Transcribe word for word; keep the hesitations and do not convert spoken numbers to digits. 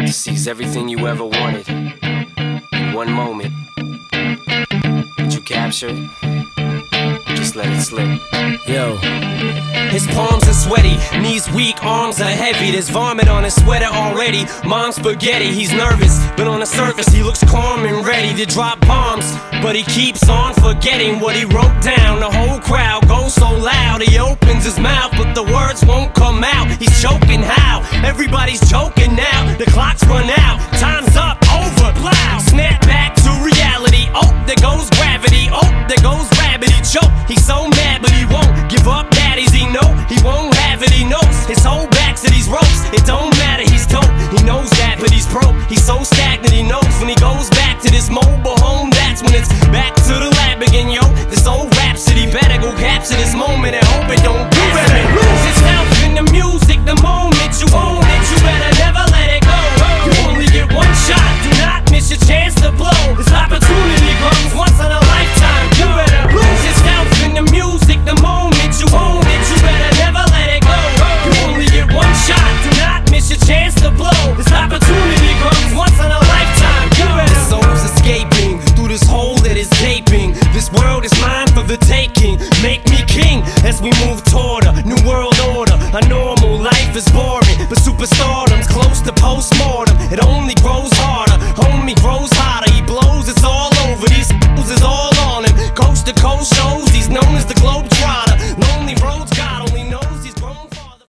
to seize everything you ever wanted in one moment. Did you capture it? Just let it slip. Yo. His palms are sweaty, knees weak, arms are heavy. There's vomit on his sweater already. Mom's spaghetti, he's nervous, but on the surface he looks calm and ready to drop bombs. But he keeps on forgetting what he wrote down. The whole crowd goes so loud, he opens his mouth, but the words won't come out. He's choking how? Everybody's joking now. The clock's run out, time's up, over, plow. Snap back to reality, oh, there goes gravity. Oh, there goes rabbit, he choke. He's so mad, but he won't give up. Daddies, he know he won't have it, he knows his whole back to these ropes. It don't matter, he's dope, he knows that, but he's broke. He's so stagnant, he knows when he goes back to this mobile home, that's when it's back to the lab again, yo. This old rhapsody better go capture this moment and hope it don't you better lose yourself in the music the moment you own it. You better never let it go. You only get one shot, do not miss your chance to blow. This opportunity comes once in a lifetime. You better lose yourself in the music the moment you own it. You better never let it go. You only get one shot, do not miss your chance to blow. This opportunity comes once in a lifetime. You better. The soul's escaping through this hole that is gaping. This world is mine for the taking. Make me king as we move toward a new